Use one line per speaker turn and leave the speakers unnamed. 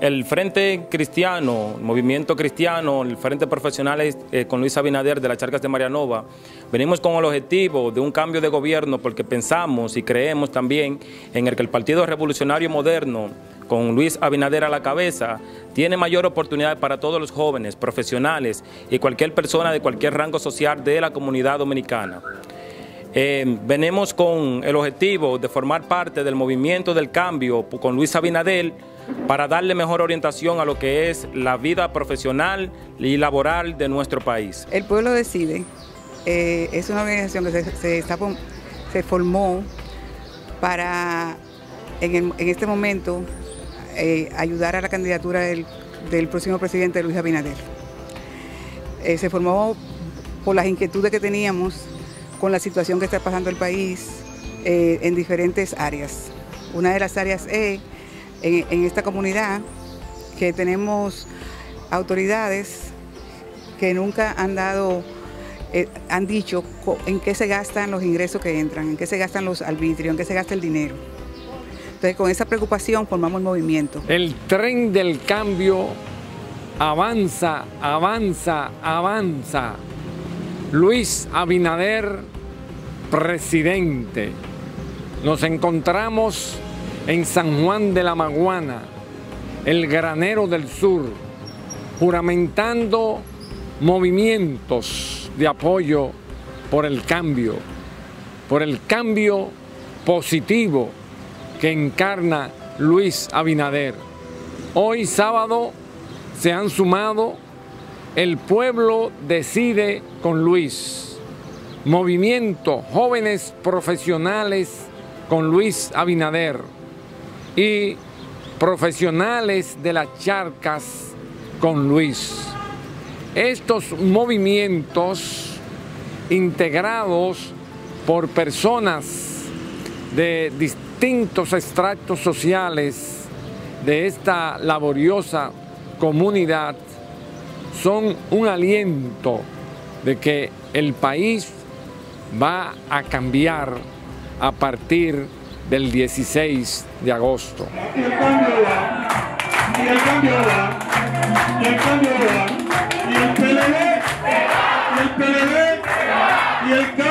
El Frente Cristiano, el Movimiento Cristiano, el Frente Profesionales con Luis Abinader de las Charcas de Marianova, venimos con el objetivo de un cambio de gobierno porque pensamos y creemos también en el que el Partido Revolucionario Moderno, con Luis Abinader a la cabeza, tiene mayor oportunidad para todos los jóvenes, profesionales y cualquier persona de cualquier rango social de la comunidad dominicana. Venimos con el objetivo de formar parte del movimiento del cambio con Luis Abinader para darle mejor orientación a lo que es la vida profesional y laboral de nuestro país.
El Pueblo Decide es una organización que se formó para, en este momento, ayudar a la candidatura del próximo presidente Luis Abinader. Se formó por las inquietudes que teníamos con la situación que está pasando el país en diferentes áreas. Una de las áreas es en esta comunidad que tenemos autoridades que nunca han dicho en qué se gastan los ingresos que entran, en qué se gastan los arbitrios, en qué se gasta el dinero. Entonces, con esa preocupación formamos el movimiento.
El tren del cambio avanza, avanza, avanza. Luis Abinader, presidente. Nos encontramos en San Juan de la Maguana, el granero del sur, juramentando movimientos de apoyo por el cambio positivo que encarna Luis Abinader. Hoy sábado se han sumado El Pueblo Decide con Luis, Movimiento Jóvenes Profesionales con Luis Abinader y Profesionales de las Charcas con Luis. Estos movimientos integrados por personas de distintos estratos sociales de esta laboriosa comunidad son un aliento de que el país va a cambiar a partir del 16 de agosto.
Y el cambio va, y el cambio va, y el cambio va, y el PLD, y el PLD, y el cambio.